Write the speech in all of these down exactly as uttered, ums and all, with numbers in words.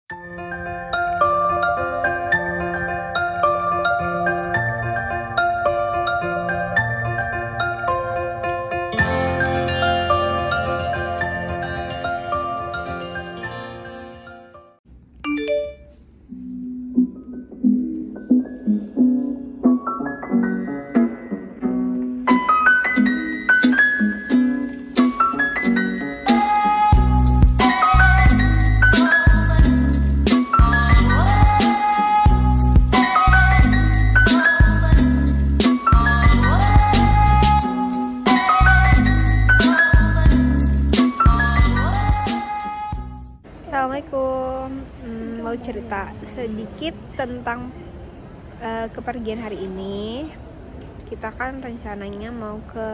Assalamualaikum, hmm, mau cerita sedikit tentang uh, kepergian hari ini. Kita kan rencananya mau ke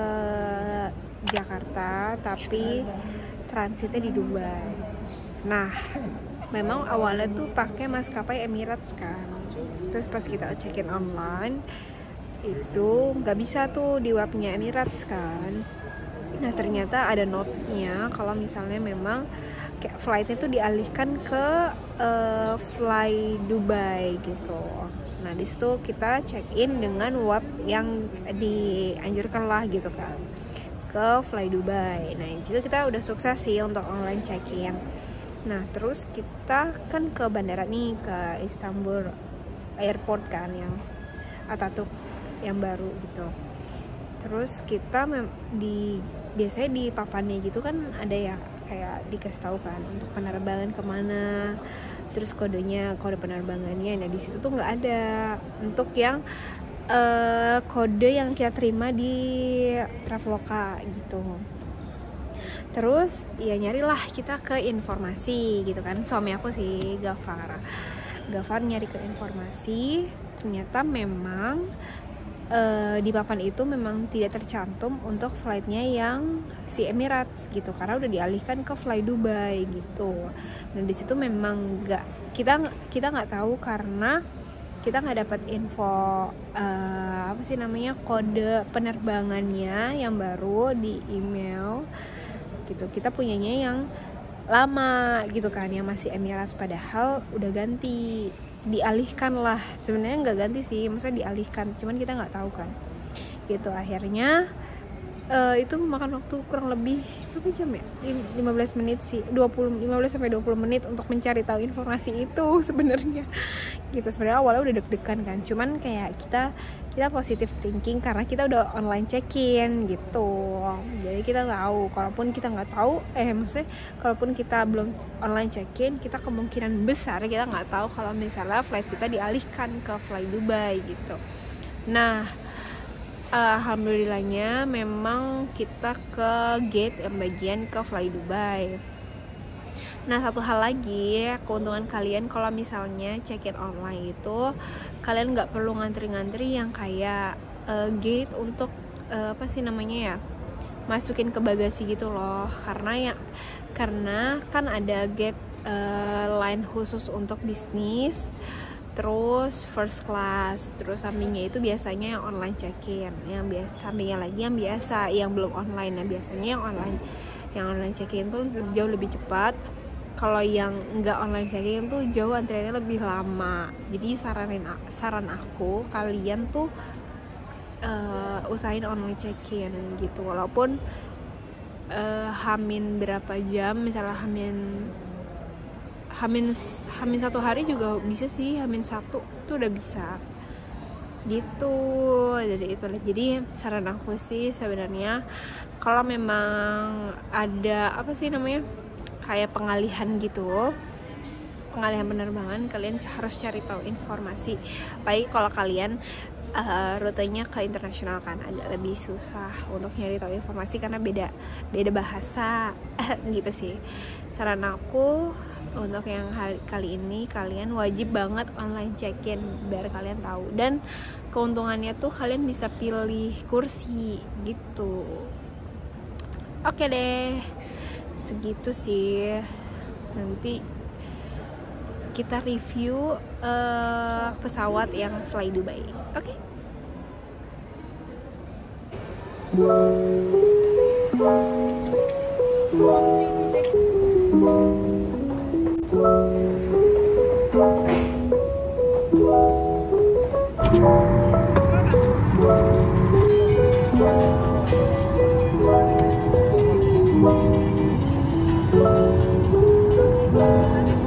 Jakarta, tapi transitnya di Dubai. Nah, memang awalnya tuh pakai maskapai Emirates kan. Terus pas kita check-in online, itu nggak bisa tuh di webnya Emirates kan. Nah, ternyata ada note-nya kalau misalnya memang kayak flight itu dialihkan ke uh, Fly Dubai gitu. Nah, di situ kita check in dengan web yang dianjurkan lah gitu kan, ke Fly Dubai. Nah, itu kita udah sukses sih untuk online check in. Nah, terus kita kan ke bandara nih, ke Istanbul Airport kan, yang Atatürk yang baru gitu. Terus kita di biasanya di papannya gitu kan ada ya kayak dikasih tahu kan untuk penerbangan kemana, terus kodenya, kode penerbangannya. Nah, di situ tuh nggak ada untuk yang uh, kode yang kita terima di Traveloka gitu. Terus ya nyarilah kita ke informasi gitu kan, suami aku sih Gafar Gafar nyari ke informasi. Ternyata memang Uh, di papan itu memang tidak tercantum untuk flightnya yang si Emirates gitu, karena udah dialihkan ke Fly Dubai gitu. Dan di situ memang nggak, kita kita nggak tahu karena kita nggak dapat info uh, apa sih namanya, kode penerbangannya yang baru di email gitu. Kita punyanya yang lama gitu kan, yang masih Emirates, padahal udah ganti, dialihkan lah. Sebenarnya nggak ganti sih, maksudnya dialihkan, cuman kita nggak tahu kan gitu. Akhirnya uh, itu memakan waktu kurang lebih berapa jam ya, lima belas menit sih, dua puluh, lima belas sampai dua puluh menit untuk mencari tahu informasi itu sebenarnya gitu. Sebenarnya awalnya udah deg-degan kan, cuman kayak kita kita positive thinking karena kita udah online check-in gitu. Jadi kita tahu, kalaupun kita nggak tahu, eh maksudnya kalaupun kita belum online check-in, kita kemungkinan besar kita nggak tahu kalau misalnya flight kita dialihkan ke Fly Dubai gitu. Nah, alhamdulillahnya memang kita ke gate yang bagian ke Fly Dubai. Nah, satu hal lagi, keuntungan kalian kalau misalnya check-in online itu, kalian nggak perlu ngantri-ngantri yang kayak uh, gate untuk uh, apa sih namanya ya, masukin ke bagasi gitu loh. Karena ya, karena kan ada gate uh, line khusus untuk bisnis, terus first class, terus sampingnya itu biasanya yang online check-in, yang biasa, sampingnya lagi yang biasa, yang belum online. Nah, biasanya yang online, yang online check-in tuh jauh lebih cepat. Kalau yang nggak online check-in tuh jauh antriannya lebih lama. Jadi saranin saran aku, kalian tuh uh, usahain online check-in gitu. Walaupun uh, hamin berapa jam, misalnya hamin hamin hamin satu hari juga bisa sih, hamin satu tuh udah bisa gitu. Jadi itu, jadi saran aku sih sebenarnya kalau memang ada apa sih namanya, kayak pengalihan gitu, pengalihan penerbangan, kalian harus cari tahu informasi. Apalagi kalau kalian uh, rutenya ke internasional kan, agak lebih susah untuk nyari tahu informasi karena beda beda bahasa gitu sih. Saran aku untuk yang kali ini, kalian wajib banget online check-in biar kalian tahu. Dan keuntungannya tuh kalian bisa pilih kursi gitu. Oke deh, segitu sih. Nanti kita review uh, pesawat yang Fly Dubai. Oke? Okay?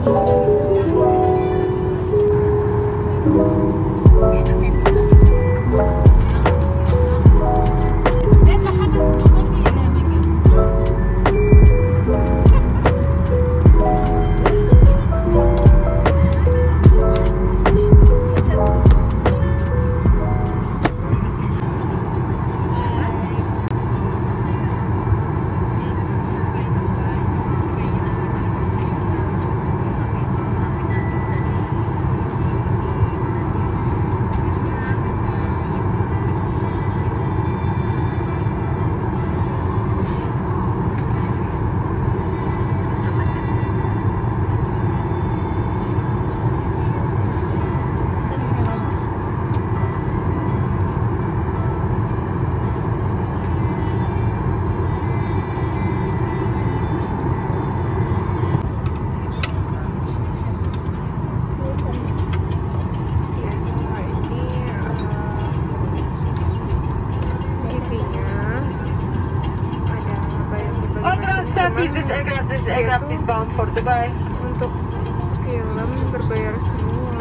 Untuk film berbayar semua.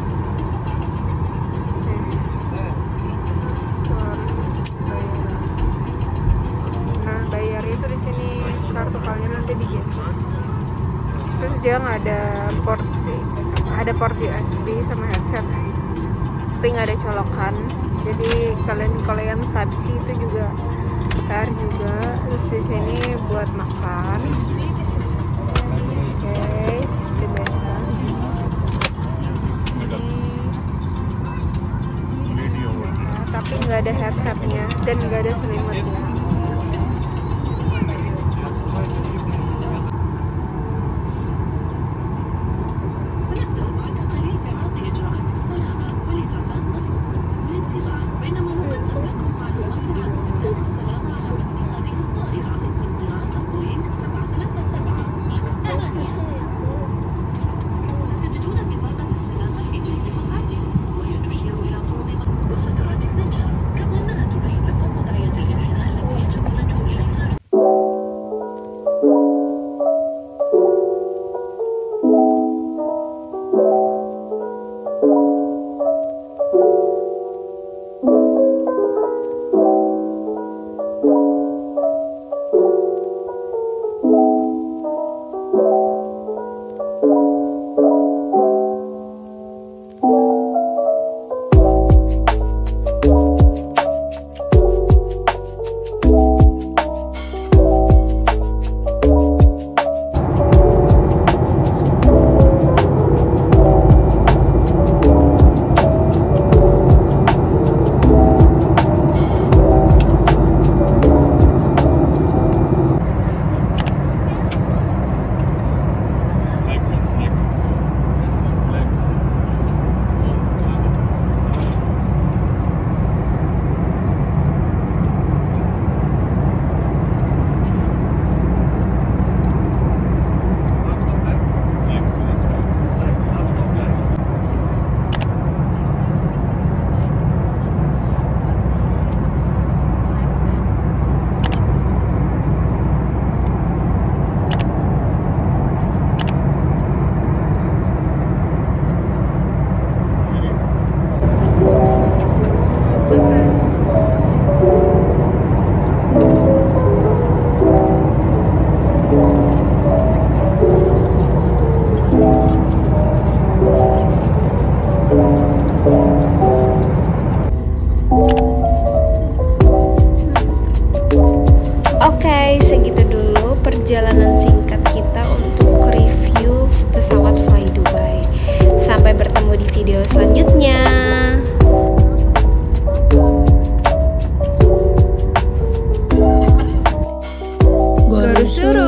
Oke. Harus bayar. Nah, bayar itu di sini kartu kalian nanti digeser. Terus dia nggak ada port, ada port U S B sama headset, tapi nggak ada colokan. Jadi kalian kalau yang Type C itu juga bayar juga. Terus di sini buat makan. Oke, okay, seperti biasa. Ini biasa, tapi nggak ada headsetnya dan nggak ada selimutnya. Oke, segitu dulu perjalanan singkat kita untuk review pesawat Fly Dubai. Sampai bertemu di video selanjutnya. Guru suruh